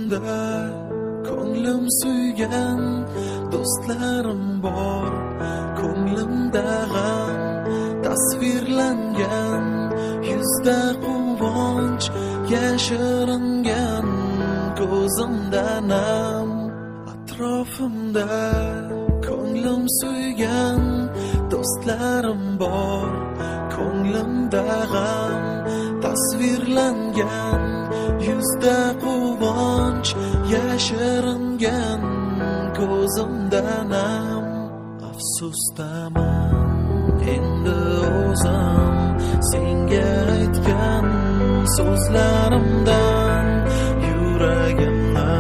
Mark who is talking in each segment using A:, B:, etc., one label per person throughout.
A: Atrofimda ko'nglim suygan do'stlarim bor, ko'nglimda g'am tasvirlangan, yuzda quvonch yashiringan, ko'zimda nam. Atrofimda ko'nglim suygan do'stlarim bor, ko'nglimda g'am tasvirlangan, yuzda quvonch yashiringan, ko'zimda nam. Afsusdaman endi o'zim senga aytgan so'zlarimdan, yuragimni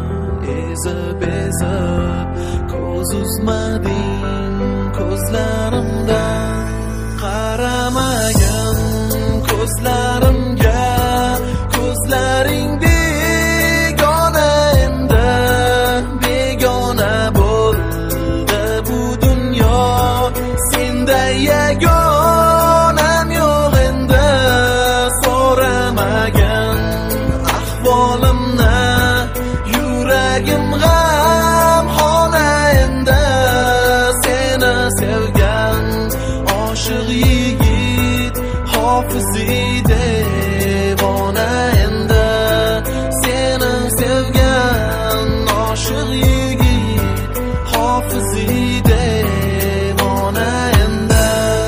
A: ezib ko'z uzmading ko'zlarimdan. Qaramagin ko'zlarimga, ko'zlaring begona endi, begona bo'ldi bu dunyo, senday yagonam yo'q endi. So'ramagin ahvolimni, yuragim g'amxona endi. Seni sevgan oshiq yigit hofizi devona endi. Seni sevgan oshiq yigit hofizi devona endi.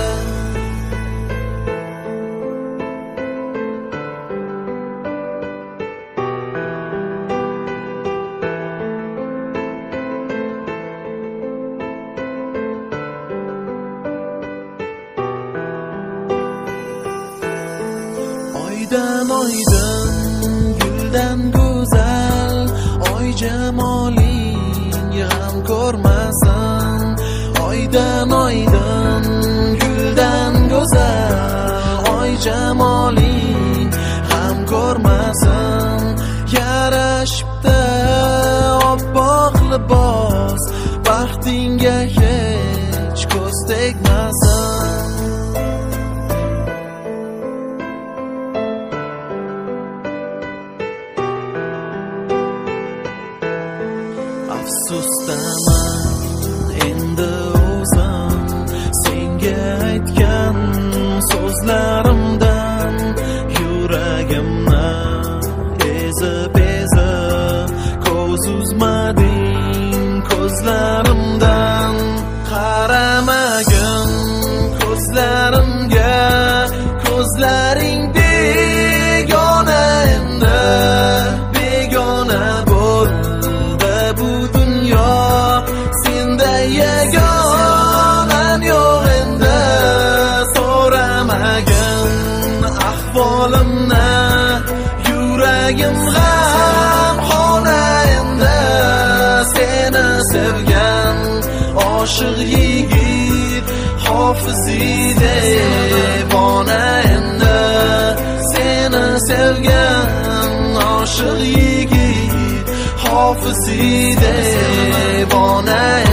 A: Oydan oydin guldan go'zal, oy jamoling g'am ko'rmasin. Oydan oydin guldan go'zal, oy jamoling g'am ko'rmasin. Yarashibdi oppoq libos, baxtingga hech ko'z tegmasin. Afsusdaman endi o'zim senga aytgan so'zlarimdan, yuragimni ezib ko'z uzmading ko'zlarimdan. Qaramagin ko'zlarimga, ko'zlaring begona endi, begona bo'ldi bu dunyo, senday yagonam yo'q endi. So'ramagin ahvolimni, yuragim g'amxona endi. Seni sevgan oshiq yigit hofizi devona endi. Seni sevgan oshiq yigit hofizi devona